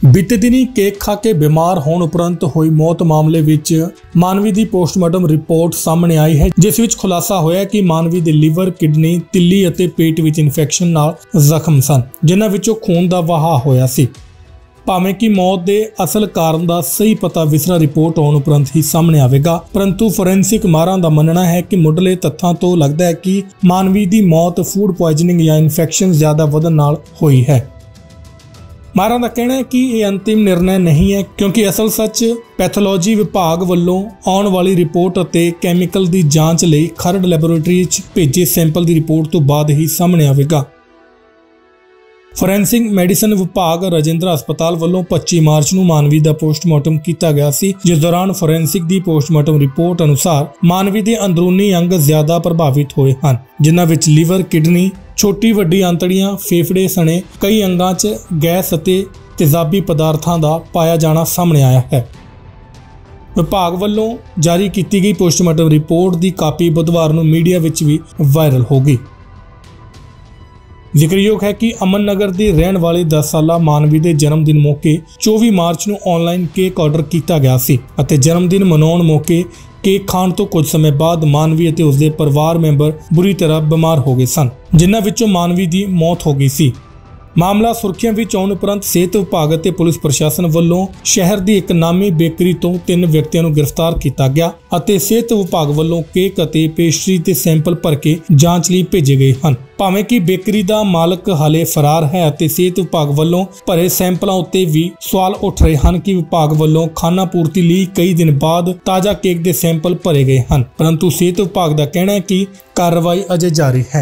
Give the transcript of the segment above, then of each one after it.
बीते दिनी केक खा के बीमार होने उपरंत हुई मौत मामले विच मानवी की पोस्टमार्टम रिपोर्ट सामने आई है, जिस विच खुलासा होया कि मानवी के लीवर, किडनी, तिल्ली अते पेट विच इन्फेक्शन नाल जख्म सन, जिन्हां विचों खून का वहा होया सी। भावें कि मौत के असल कारण का सही पता विसरा रिपोर्ट आने उपरंत ही सामने आवेगा, परंतु फोरेंसिक माहरां दा मनना है कि मुढले तत्थां तो लगदा है कि मानवी की मौत फूड पॉइजनिंग या इन्फेक्शन ज्यादा वधन नाल होई है। माहरां दा कहना है कि यह अंतिम निर्णय नहीं है, क्योंकि असल सच पैथोलॉजी विभाग वालों आने वाली रिपोर्ट अते कैमिकल की जांच लई खरड़ लैबोरेटरी भेजे सैंपल की रिपोर्ट तो बाद ही सामने आवेगा। फोरेंसिक मैडिसन विभाग राजेंद्र हस्पताल वालों 25 मार्च नूं मानवी का पोस्टमार्टम किया गया सी, जिस दौरान फोरेंसिक की पोस्टमार्टम रिपोर्ट अनुसार मानवी के अंदरूनी अंग ज्यादा प्रभावित होए हैं, जिन्हां विच लीवर, किडनी, छोटी वड्डी आंतड़ियां, फेफड़े सने कई अंगां 'च गैस अते तेजाबी पदार्थां दा पाया जाना सामने आया है। विभाग वालों जारी की गई पोस्टमार्टम रिपोर्ट की कापी बुधवार नूं मीडिया विच भी वायरल हो गई। जिक्रयोग है कि अमन नगर की रहन वाली 10 साला मानवी के जन्मदिन मौके 24 मार्च नूं ऑनलाइन केक ऑर्डर किया गया सी अते जन्मदिन मनाउण मौके केक खाण तो कुछ समय बाद मानवी अते उसके परिवार मैंबर बुरी तरह बीमार हो गए सन, जिन्हां विचों मानवी की मौत हो गई सी। मामला सुर्खियां विच आउण उपरंत सेहत विभाग अते पुलिस प्रशासन वालों शहर की एक नामी बेकरी तो 3 व्यक्तियों को गिरफ्तार किया गया अते सेहत विभाग वालों केक अते पेस्ट्री के सैंपल भर के जांच लई भेजे गए हैं। भावें कि बेकरी का मालक हाले फरार है अते सेहत विभाग वालों भरे सैंपलों उत्ते भी सवाल उठ रहे हैं कि विभाग वालों खाना पूर्ति लई कई दिन बाद ताज़ा केक के सैंपल भरे गए हैं, परंतु सेहत विभाग का कहना है कि कार्रवाई अजे जारी है।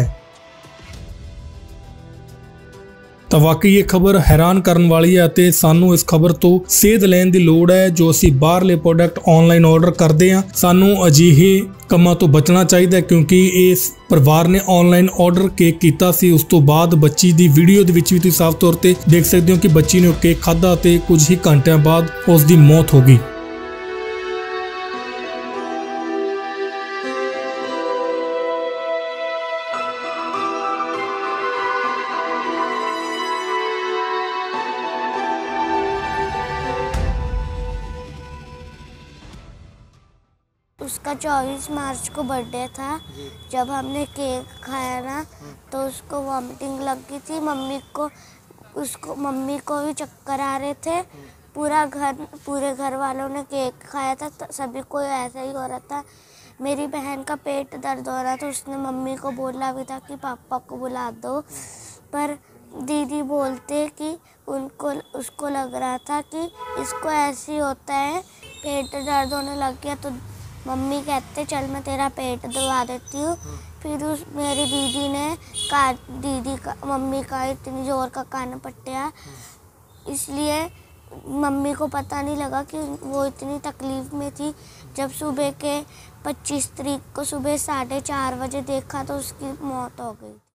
तो वाकई ये खबर हैरान करने वाली है अते सानू इस खबर तो सेध लैन की लोड़ है। जो असी बाहरले प्रोडक्ट ऑनलाइन ऑर्डर करते हैं, सानू अजिहे कमां तो बचना चाहिए, क्योंकि इस परिवार ने ऑनलाइन ऑर्डर केक किया सी। उस तो बाद बच्ची की वीडियो दे विच भी तुसीं साफ तौर पर देख सकते हो कि बच्ची ने केक खाधा ते कुछ ही घंटिया बाद उसकी मौत हो गई। उसका 24 मार्च को बर्थडे था। जब हमने केक खाया ना तो उसको वॉमिटिंग लग गई थी। मम्मी को भी चक्कर आ रहे थे। पूरे घर वालों ने केक खाया था, तो सभी को ऐसा ही हो रहा था। मेरी बहन का पेट दर्द हो रहा था, उसने मम्मी को बोला भी था कि पापा को बुला दो, पर दीदी बोलते कि उसको लग रहा था कि इसको ऐसे ही होता है, पेट दर्द होने लग गया। तो मम्मी कहते चल मैं तेरा पेट दबा देती हूँ। फिर मेरी दीदी ने मम्मी का इतनी जोर का कान पट्टिया, इसलिए मम्मी को पता नहीं लगा कि वो इतनी तकलीफ में थी। जब सुबह के 25 तारीख को सुबह 4:30 बजे देखा तो उसकी मौत हो गई।